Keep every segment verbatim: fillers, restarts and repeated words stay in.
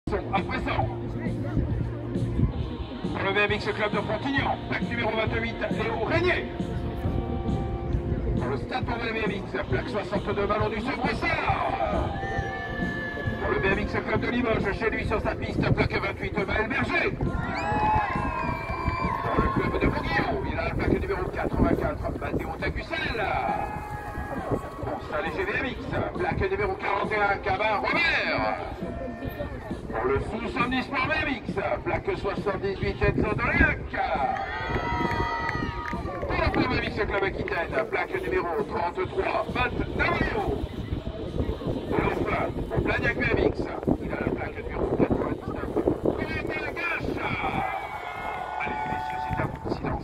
À présent, pour le V M X Club de Frontignan, plaque numéro vingt-huit, Léo Régnier. Pour le Stade pour le V M X, plaque soixante-deux, Ballon du Sevre-Essard. Pour le V M X Club de Limoges, chez lui sur sa piste, plaque vingt-huit, Maël Berger. Pour le club de Bourguillon, il a la plaque numéro quatre-vingt-quatre, Matteo Tacussel. Pour Saint-Léger V M X, plaque numéro quarante et un, Cabin Robert. Pour le sous-Somni Sport V M X, plaque soixante-dix-huit, Enzo Doliac. Pour le V M X Club Aquitaine, plaque numéro trente-trois, Matt Dario. Pour l'Enfant, pour Blagnac V M X, il a la plaque numéro quatre-vingt-dix-neuf, Corentin Gache. Allez messieurs, c'est à vous, silence.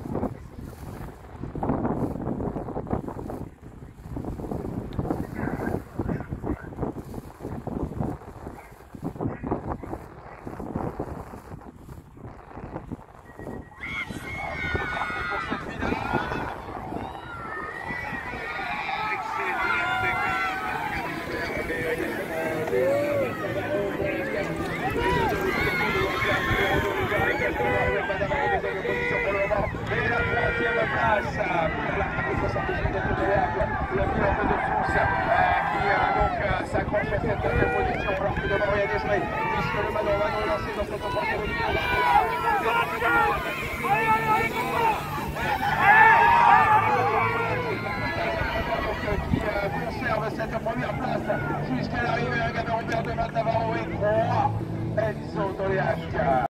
Le pilote de France euh, qui euh, donc euh, s'accroche à cette deuxième position alors que devant rien est joué puisque le manœuvre est lancé dans cette troisième position. Qui euh, conserve cette première place jusqu'à l'arrivée à Gabin Robert de Matt Navarro et trois Enzo Doliac.